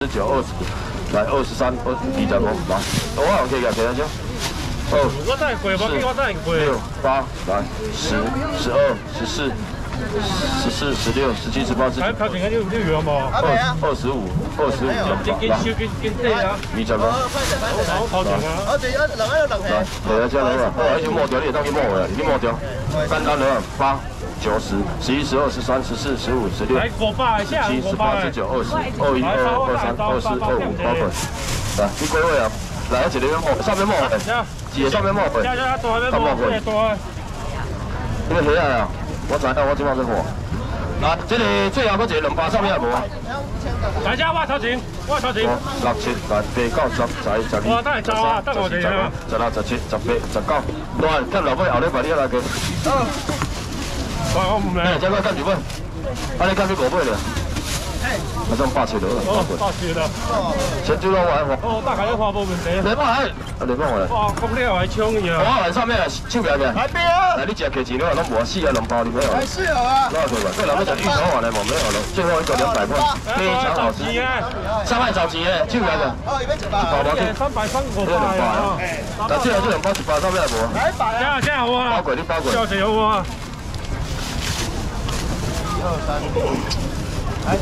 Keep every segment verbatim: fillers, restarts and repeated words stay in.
十九、二十，来二十三、二二十五，来，我行可以个，其他少。二、四、六、八，来，十、十二、十四、十四、十六、十七、十八、十九。二、二十五、二十五，来，二十个。来，来啊，这来啊，好，已经摸掉，你当去摸下，你摸掉，简单了，八。 九十、十一、十二、十三、十四、十五、十六、十七、十八、十九、二十、二一、二二、二三、二四、二五，包括。来，你几位啊？来，一个要摸，上面摸的，一个上面摸的，上摸的。这个虾啊，我知影，我即摆在看。来，这个最后嗰一个两百上面也无啊？ 大家我头前，我头前。 六七、八、九、十、十一、十二、十三、十四、十五、十六、十七、十八、十九。来，跟老尾后礼拜你来个。 我唔明。哎，这个干几份？啊，你干几五份了？我算八千多了。哦，八千了。先就让我来哦，大概你花无问题。 你帮来，你帮我来。 哇，咁你又系抢嘅。 我来上面手边嘅。来边啊！来，你食鸡钱了，拢无四啊两包，你没有？还是有啊。那对吧？这两个是芋头完了冇？没有了，最后一个两百块，非常好吃。上海找钱嘅，手边嘅。哦，一百一百。一包两斤。三百三五百啊。但这这两包一包上面冇。来百啊！这样好啊。包鬼你包鬼。交钱好啊。 二三，哎，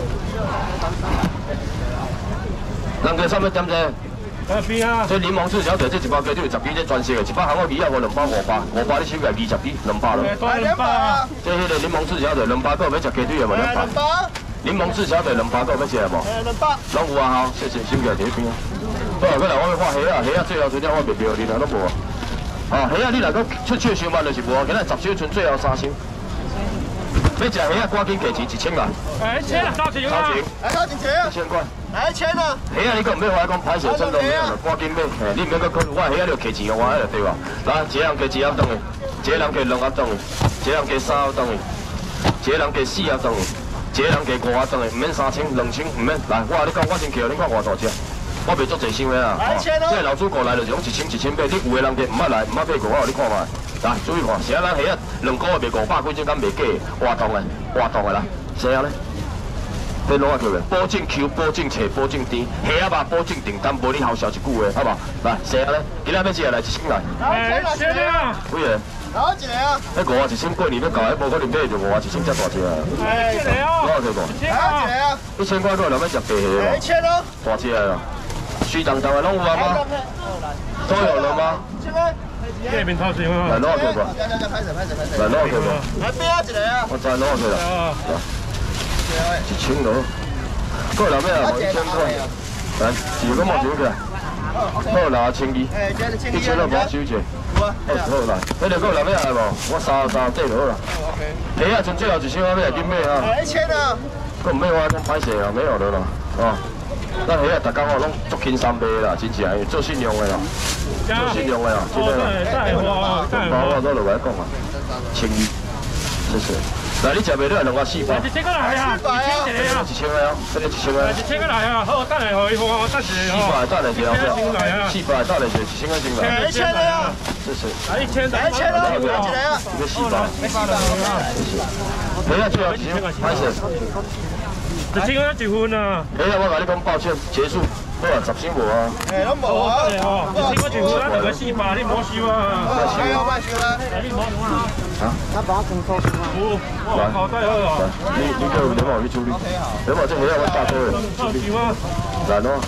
人家上面点者？在边啊？这柠檬赤小腿这一包鸡就十几，这全色的，一包韩国鱼啊，我两包五百，五百你收起来二十几，两百了。两百。这迄个柠檬赤小腿两百个要食鸡腿的无？两百。柠檬赤小腿两百个要食的无？两百。拢有啊，好，谢谢，收起来第一边啊。好，过来我要看虾啊，虾啊最后剩了我袂标，你哪拢无？哦，虾啊你若讲出手伤慢就是无，今仔十手剩最后三手。 要食虾啊，赶紧价钱一千万。哎，一千啊，交钱啊！来交钱钱啊！一千块。来一千啊！虾啊，你讲唔要话讲歹势，真都没有了，赶紧买。哎，你唔要搁考虑，我虾啊你要价钱，我迄就对吧？来，一个人加一盒冻的，一个人加两盒冻的，一个人加三盒冻的，一个人加四盒冻的，一个人加五盒冻的，唔免三千、两千，唔免。来，我你讲我先叫你看偌大只，我袂足济想的啊。来一千哦！这老主顾来就是讲一千一千八，你有个人加唔捌来，唔捌买过，我互你看卖。 来，注意看，现在咱虾啊，两个月卖五百几种，敢卖假？活动的，活动的啦，谁啊咧？你攞下叫嘅，保证 Q， 保证脆，保证甜，虾啊吧，保证订单，无你好笑一句话，好无？来，谁啊咧？今仔要食来一千来。来，谁啊？几个？好一个啊！迄五啊一千过年要搞，迄无可能买就五啊一千遮大只啊！哎，一个哦。攞下叫无？一个啊！一千块够人要食白虾。一千咯。大只啊！水当当的拢有啊吗？都有了吗？这边掏钱啊！来攞下佢吧。来攞下佢吧。来边啊一个啊！我再攞下佢啦。一千咯。够人咩啊？一千块。来，自个冇收起来。好啦，千二。一千六冇收起。二十好啦。你哋够人咩来无？我三十三对就好啦。虾啊，剩最后一千块，你来紧买啊！一千啊！够唔买我讲歹势啊，没有了啦。哦。咱虾啊，逐工哦拢足轻松卖啦，真正做信用的啦。 做信用的啊，真的啦。包我都落来讲啊，千二，谢谢。来，你食袂了两个四百。一千个来啊！一千一个啊！一千个啊！这个一千个。一千个来啊！好，等下互伊看，我等下。四百等下一下。四百等下一下，一千个进来。一千个啊！谢谢。来一千，来一千啊！一个啊！一个四百。四百了。谢谢。等下最后一千，歹势。一千个一分啊！等下我甲你讲抱歉，结束。 好啊，十千无啊。诶，拢无啊。哦，一千块全部咱两个四百，你唔好收啊。唔收啊，唔收啊。你唔好弄啊。啊？那把工作收啊。有，我口袋好啊。你你叫两毛去处理。两毛这虾我大多的。处理吗？难哦。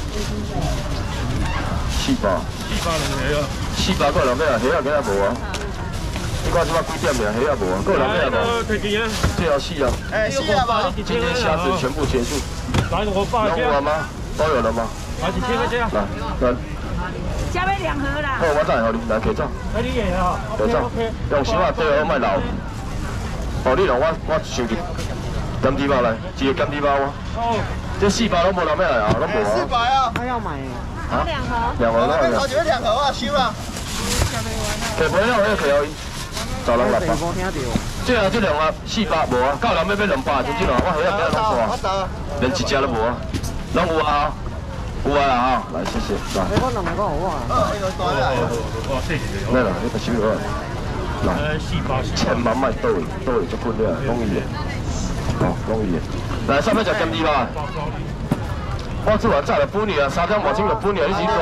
四百。四百两个啊。四百个人咩啊？虾啊，今仔无啊。你看即摆几点了？虾啊无啊？个人咩无？退钱啊。最后四啊。诶，四啊吧。今天虾子全部结束。来，我发一下。有了吗？都有了吗？ 来几千个这样，来，来，加买两盒啦。好，我再互你来摕走。来你个吼，摕走，用手啊对好，莫留。哦，你让我我想去咸猪包来，一个咸猪包啊。哦。这四百拢无人要来啊，拢无啊。四百啊。他要买。啊？两盒。两盒啦。我这两盒啊，收啊。摕不了，我要摕互伊。找人来吧。这啊，这两啊，四百无啊，够人要买两百，就这样，我虾仔不要拢刷，连一只都无啊，拢有啊。 有啊啦哈，来谢谢，来。你讲两个好不好？哦，这个多啦。哦，谢谢。来啦，你个收好。来，千万卖倒去，倒去足紧了，拢伊的。哦，拢伊的。来，上面食咸猪吧。 我做完早就分你啊，三点外钟就分你啊，你先做。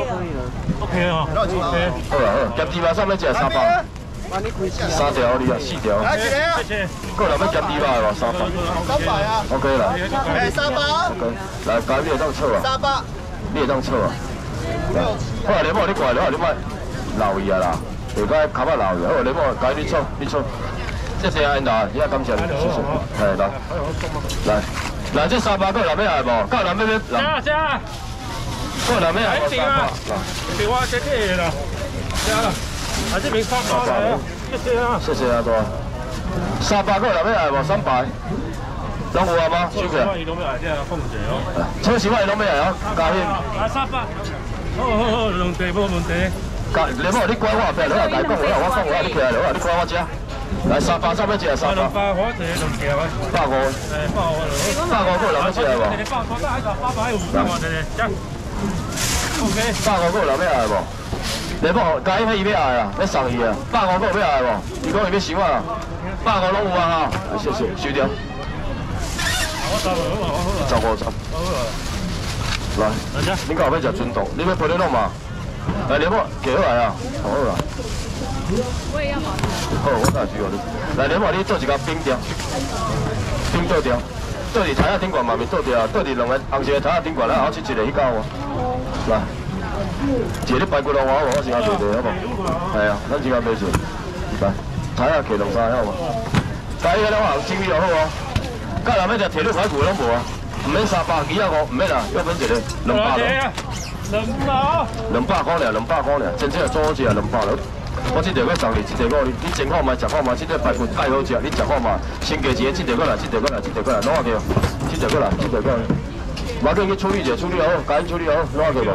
OK 啊 ，OK。 好啦好，咸猪肉上面一个三百。三条你啊，四条。 来一个啊。 过来要咸猪肉的无？三百。 三百啊。 OK 啦。 哎，三百。 OK，来，家你会当错啊。 三百。 你会当错啊。好啊，雷某你过来，好，你莫留伊啊啦，下摆卡巴留伊。好，雷某家你错，你错。谢谢啊，因达，你啊感谢你，谢谢。係來，來，來這三百個男咩係無？個男咩咩？ 加加。 個男咩係無？三百。 俾我這啲啦，加啦，啊這邊三百嚟，謝謝啊。 謝謝啊，多。三百個男咩係無？三百。攏有啊嗎？收起來。 伊攏咩嚟？即係放者哦。 超市位攏咩嚟哦？加添。 啊三百。好好好，兩地冇問題。 加，你冇你乖我邊，你話解講，我話我講，我話你起來，你話你乖我食。來三百三蚊隻啊，三百。 兩百我哋兩條啊。 百五。 誒，百五。 百五個男咩隻係無？ 百五得喺度，百五喺度，我哋嚟。OK。 百五個男咩係無？你冇解起伊要愛啊，要送伊啊。百五個要愛無？如果伊要收啊，百五攏有啊哈。謝謝，收掉。 我收好啊，我好啊。 十五十。 好啊。 來，你講要食春凍，你要配你弄嘛？來，你冇寄好來啊，好好啦。 我也要保持。 好，我帶住我你。來，你冇你做一個冰條，冰倒條，倒佇台仔頂管嘛面倒條，倒佇兩個紅色的台仔頂管，咱後切一個去搞我。來，一個你排骨龍華我我先下做地好無？係啊，咱先下買做。來，台仔摕兩三好無？台仔兩行整理就好哦。甲人要食鐵路排骨攏無啊？唔免三百幾啊五，唔免啦，要免一個兩百咯。 兩百。兩百塊爾，兩百塊爾，真正做好食兩百咯。我這條我送你，這條我你你蒸看賣，食看賣，這條排骨介好食，你食看賣。先加一個，這條過來，這條過來，這條過來，攞下條，這條過來，這條過來。馬上去處理者，處理好，趕緊處理好，攞下條無？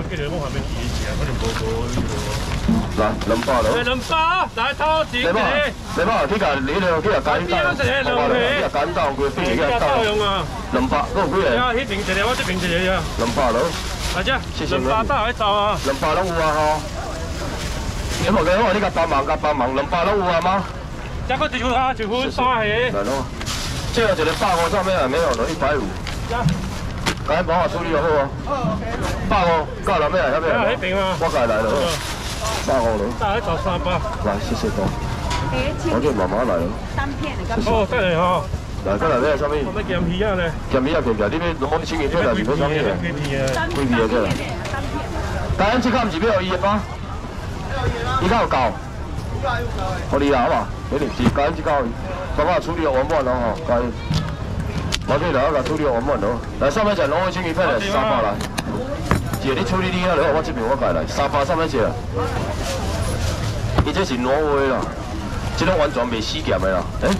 來，兩百咯。 兩百，來掏錢。 你冇，你冇，佢講你兩佢又簡單，我話你又簡單，佢邊個簡單？兩百，嗰個幾嚟？ 啊，呢邊一個，我這邊一個呀。 兩百咯。 大姐，兩百得喺度啊。 兩百攏有啊吼。你冇嘅，我呢個幫忙，個幫忙，兩百攏有啊嗎？ 一個一份啊，一份三個。 來咯，這個一個百五上面還沒有了，一百五。趕緊幫我處理就好啊。百五，夠了沒有？要不要？ 喺邊啊？ 我過來了。百五了。 得喺度三百。 來，謝謝哥。我叫媽媽來了。 單片嚟㗎。 哦，得嚟嗬。 來，過來咩？上面。 我咪鹹魚啊咧。 鹹魚啊，其實呢邊攞啲錢嘅出嚟，是咩上面嘅？ 幾片啊？ 幾片嘅？但係即刻唔是俾我二百八。依家有夠。我哋啦，好嘛？你哋自己自己幫我處理完滿咯，嗬，該。我哋嚟一個處理完滿咯。嚟三百隻攞去千幾片嚟，三百來。姐，你處理啲啊，你我這邊我過來，三百三百隻。伊這是挪威啦，這種完全未死鹹的啦。誒？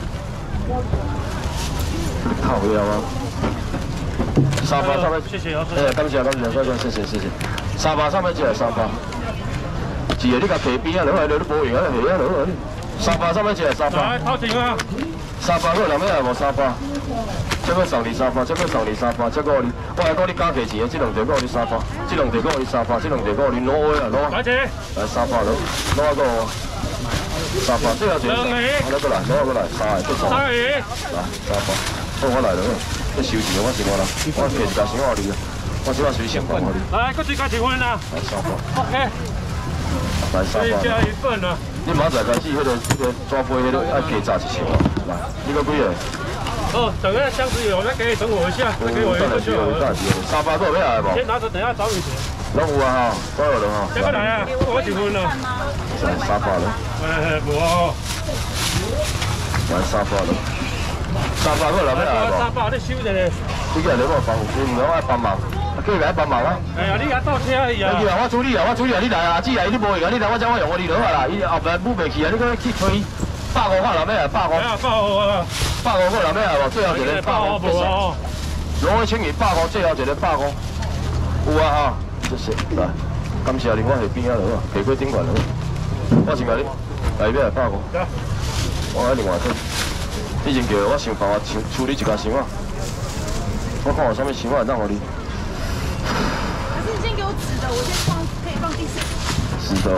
靠腰啊！三百三百。謝謝，誒，感謝感謝，乖乖，謝謝謝謝。三百三百隻係三百。是啊，你甲皮邊啊，你話你都冇用啊，係啊，你話你三百三百隻係三百。 來，掏錢啊！ 三百個人咩係無三百？這個送你三百，這個送你三百，這個我我係講你加期錢嘅，這兩條講你三百，這兩條講你三百，這兩條講你攞開啊攞。攞錢。嚟三百攞，攞一個三百，即係有錢。兩起。攞過來，攞過來，三係都三。三起。嚟三百，好我來啦，即係少錢我是我啦，我其實就係我哋嘅，我只話水成本我哋。來，個最價錢換啊！嚟三百。OK。嚟三百。加一份啊！你明仔開始，迄個迄個抓杯，迄個愛加炸一千啊！來，呢個幾個？ 哦，等下箱子有，那可以等我一下，再給我一個就好了。 三百個咩嚟無？ 先拿着，等下找你錢。 攏有啊哈，都有了哈。 這個來啊，我結婚了。 來三百了。 誒，無哦。 來三百了。三百個嚟咩嚟無？ 三百，你收一個。 呢個你幫幫，你唔好愛幫忙，叫伊來幫忙啊。哎呀， 你而家倒車而已啊。 我處理啊，我處理啊，你來啊，阿姊啊，你無用啊，你來我將我用我哋攞啊啦，伊後邊補袂去啊，你講去推。百五塊咩啊？百五。百五啊！百五個咩啊？最後一個百五。攞去千二百五，最後一個百五。有啊哈，謝謝。來，感謝你，我係邊啊佬啊？皮龜頂管佬。我先講你，嚟咩啊？百五。我喺另外推。以前叫我想辦法處理一家箱啊。我看有啥物箱啊，讓我你。 可是你先給我紙的，我先放，可以放第四。 是的。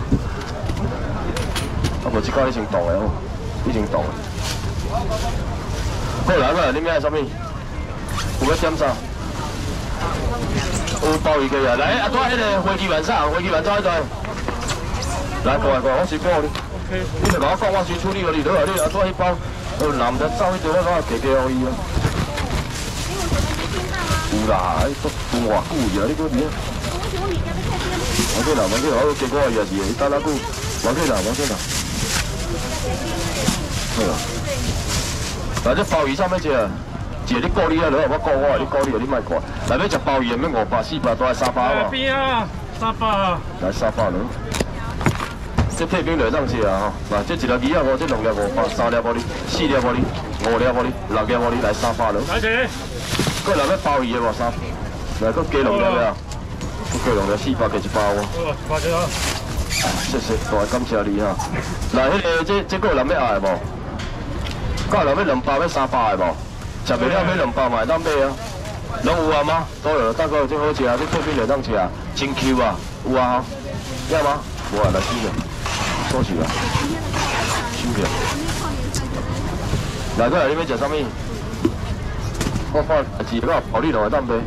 啊，無即個已經動嘅，已經動。好來個，你咩啥物？有要點啥？ 有鲍鱼可以啊，来啊，带迄个飞机晚上，飞机晚上迄台，来过来过来，我先报你。你就甲我讲，我先处理互你，落来你啊带迄包，呃，男的走迄条，我我加加互伊啊。有啦，迄都分偌久呀，你搁边？我紧啦，我紧啦，我结果也是，伊等哪久？我紧啦，我紧啦。好啦。来，这鲍鱼啥物食？一个你顾你啊，落我顾我，你顾你，你莫顾。来要食鲍鱼，免五百、四百，都系三百嘛。 边啊，三百。 来三百了。这配饼就当吃啊吼！来，这一粒鱼啊，五，这两粒五百，三粒无哩，四粒无哩，五粒无哩，六粒无哩，来三百了。 来者。 搁来要鲍鱼的无三？来，搁加两粒啊！搁加两粒，四百加一百哦。 好，八只啊。 谢谢，大感谢你哈。来，迄个这这个有人要爱无？搁有人要两百要三百的无？食袂了要两百嘛，会当买啊。拢有啊吗？都有，大哥这好吃啊，这配饼就当吃啊，真 Q 啊，有啊吼，要吗？无啊，来试下。多少啊？收起来。来，过来，你要食啥物？我看一个保利两个蛋杯，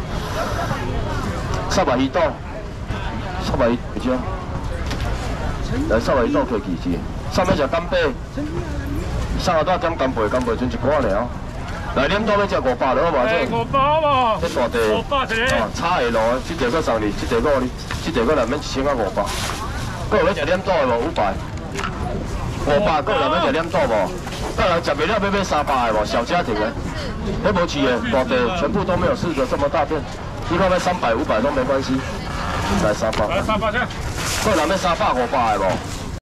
三百一刀，三百一只，来三百一刀可以几只？上面食干贝，上下多点干贝，干贝剩一罐尔。来，恁多要食五百了，好无？这五百嘛。 这大地。 五百一个。 哦，差下路，这地搁送你，这地搁你，这地搁内面一千啊五百。搁有要食两刀的无？五百。五百，搁有人要食两刀无？搁人食袂了要买三百的无？小家庭的，那无饲的大地全部都没有四个这么大片，你看要三百、五百都没关系。来三百。 来三百只。 搁有人要三百、五百的无？